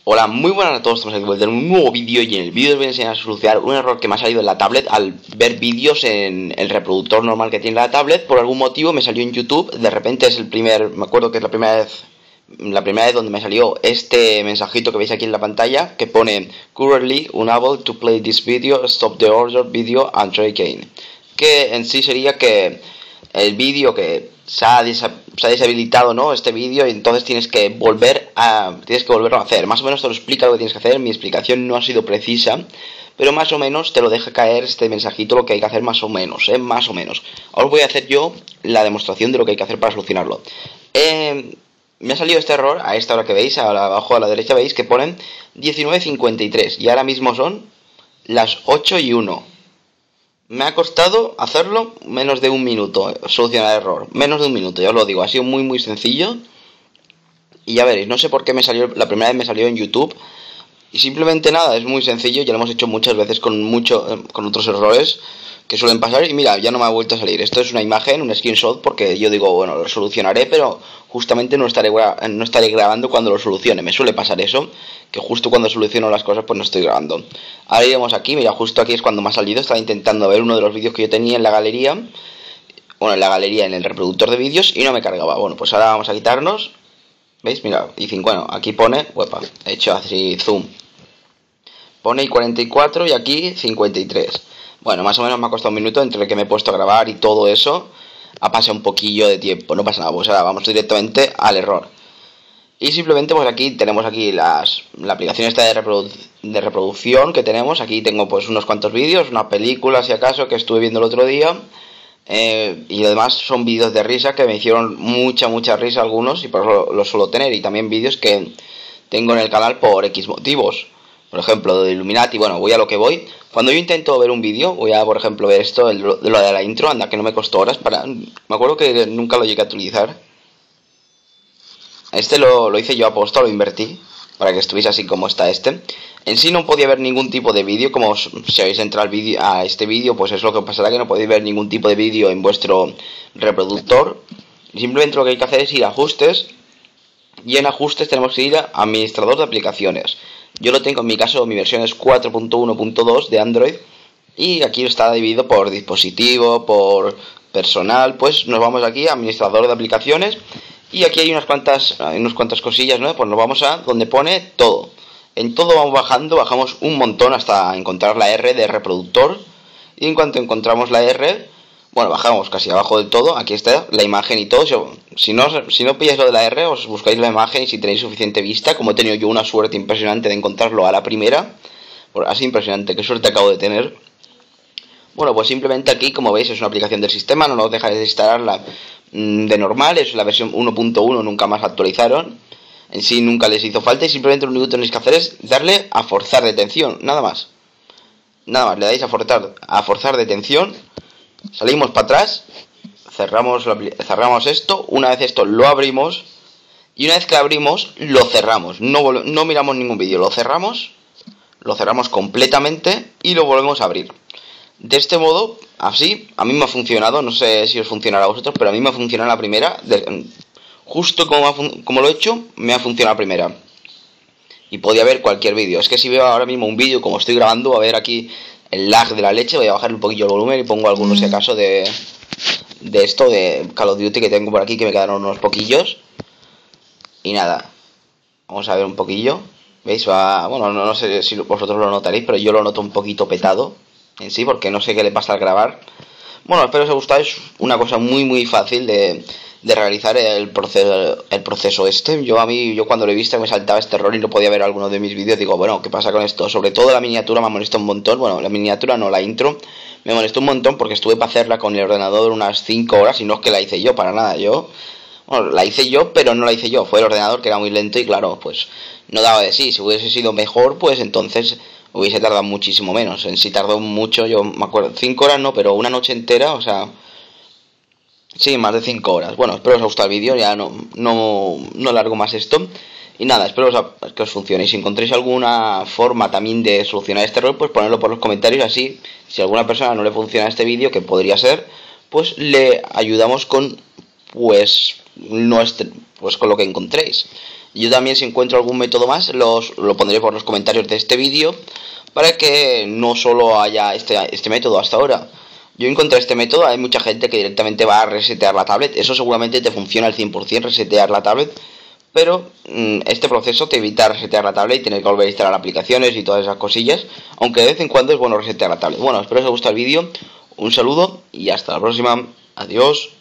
Hola, muy buenas a todos, estamos aquí de vuelta en un nuevo vídeo y en el vídeo os voy a enseñar a solucionar un error que me ha salido en la tablet al ver vídeos en el reproductor normal que tiene la tablet. Por algún motivo me salió en YouTube, de repente es me acuerdo que es la primera vez donde me salió este mensajito que veis aquí en la pantalla que pone Currently unable to play this video, stop the order video and try again. Que en sí sería que el vídeo que se ha deshabilitado, ¿no? Este vídeo, y entonces tienes que volverlo a hacer. Más o menos te lo explica lo que tienes que hacer. Mi explicación no ha sido precisa, pero más o menos te lo deja caer este mensajito, lo que hay que hacer más o menos, más o menos. Ahora voy a hacer yo la demostración de lo que hay que hacer para solucionarlo. Me ha salido este error a esta hora que veis, abajo a la derecha veis que ponen 19:53 y ahora mismo son las 8:01. Me ha costado hacerlo menos de un minuto, solucionar el error. Menos de un minuto, ya os lo digo, ha sido muy sencillo. Y ya veréis, no sé por qué la primera vez me salió en YouTube. Y simplemente nada, es muy sencillo, ya lo hemos hecho muchas veces con otros errores que suelen pasar. Y mira, ya no me ha vuelto a salir. Esto es una imagen, un screenshot, porque yo digo, bueno, lo solucionaré, pero justamente no estaré grabando cuando lo solucione. Me suele pasar eso, que justo cuando soluciono las cosas pues no estoy grabando. Ahora iremos aquí, mira, justo aquí es cuando me ha salido. Estaba intentando ver uno de los vídeos que yo tenía en la galería. Bueno, en el reproductor de vídeos, y no me cargaba. Bueno, pues ahora vamos a quitarnos. ¿Veis? Mira, y bueno, aquí pone, he hecho así zoom. Pone 44 y aquí 53. Bueno, más o menos me ha costado un minuto entre el que me he puesto a grabar y todo eso. Ha pasado un poquillo de tiempo, no pasa nada. Pues ahora vamos directamente al error. Y simplemente pues aquí tenemos aquí la aplicación esta de reproducción que tenemos. Aquí tengo pues unos cuantos vídeos, una película si acaso que estuve viendo el otro día. Y además son vídeos de risa que me hicieron mucha risa algunos, y por eso los suelo tener. Y también vídeos que tengo en el canal por X motivos. Por ejemplo, de Illuminati. Bueno, voy a lo que voy. Cuando yo intento ver un vídeo, voy a, por ejemplo, ver esto, lo de la intro, anda, que no me costó horas me acuerdo que nunca lo llegué a utilizar. Este lo hice yo aposta, lo invertí, para que estuviese así como está este. En sí no podía ver ningún tipo de vídeo, como si habéis entrado a este vídeo, pues es lo que pasará, que no podéis ver ningún tipo de vídeo en vuestro reproductor. Simplemente lo que hay que hacer es ir a ajustes, y en ajustes tenemos que ir a administrador de aplicaciones. Yo lo tengo, en mi caso mi versión es 4.1.2 de Android, y aquí está dividido por dispositivo, por personal. Pues nos vamos aquí a administrador de aplicaciones, y aquí hay unas cuantas cosillas, ¿no? Pues nos vamos a donde pone todo. En todo vamos bajamos un montón hasta encontrar la R de reproductor, y en cuanto encontramos la R, bueno, bajamos casi abajo del todo. Aquí está la imagen y todo. Si no pilláis lo de la R, os buscáis la imagen, y si tenéis suficiente vista, como he tenido yo una suerte impresionante de encontrarlo a la primera, así impresionante, qué suerte acabo de tener. Bueno, pues simplemente aquí, como veis, es una aplicación del sistema, no nos deja de instalarla de normal, es la versión 1.1, nunca más actualizaron. En sí nunca les hizo falta, y simplemente lo único que tenéis que hacer es darle a forzar detención, nada más. Nada más, le dais a forzar detención. Salimos para atrás, cerramos esto. Una vez esto lo abrimos, y una vez que lo abrimos lo cerramos. No miramos ningún vídeo, lo cerramos completamente y lo volvemos a abrir. De este modo, así, a mí me ha funcionado. No sé si os funcionará a vosotros, pero a mí me ha funcionado la primera. Justo como lo he hecho, me ha funcionado la primera. Y podía ver cualquier vídeo. Es que si veo ahora mismo un vídeo como estoy grabando, a ver aquí el lag de la leche, voy a bajar un poquillo el volumen y pongo algunos si acaso de esto de Call of Duty que tengo por aquí, que me quedaron unos poquillos. Y nada, vamos a ver un poquillo. ¿Veis? Bueno, no sé si vosotros lo notaréis, pero yo lo noto un poquito petado en sí, porque no sé qué le pasa al grabar. Bueno, espero que os haya gustado. Es una cosa muy fácil de realizar el proceso este. Yo cuando lo he visto me saltaba este error y no podía ver alguno de mis vídeos. Digo, bueno, ¿qué pasa con esto? Sobre todo la miniatura me molestó un montón. Bueno, la miniatura no, la intro me molestó un montón, porque estuve para hacerla con el ordenador unas 5 horas, y no es que la hice yo, para nada. Bueno, la hice yo, pero no la hice yo. Fue el ordenador, que era muy lento, y claro, pues no daba de sí. Si hubiese sido mejor, pues entonces hubiese tardado muchísimo menos. En sí tardó mucho, yo me acuerdo, 5 horas no, pero una noche entera, o sea, sí, más de 5 horas. Bueno, espero que os haya gustado el vídeo, ya no largo más esto. Y nada, espero que os funcione. Y si encontréis alguna forma también de solucionar este error, pues ponedlo por los comentarios. Así, si a alguna persona no le funciona este vídeo, que podría ser, pues le ayudamos con con lo que encontréis. Yo también, si encuentro algún método más, lo pondré por los comentarios de este vídeo, para que no solo haya este método hasta ahora. Yo encontré este método, hay mucha gente que directamente va a resetear la tablet, eso seguramente te funciona al 100% resetear la tablet, pero este proceso te evita resetear la tablet y tener que volver a instalar aplicaciones y todas esas cosillas, aunque de vez en cuando es bueno resetear la tablet. Bueno, espero que os haya gustado el vídeo, un saludo y hasta la próxima, adiós.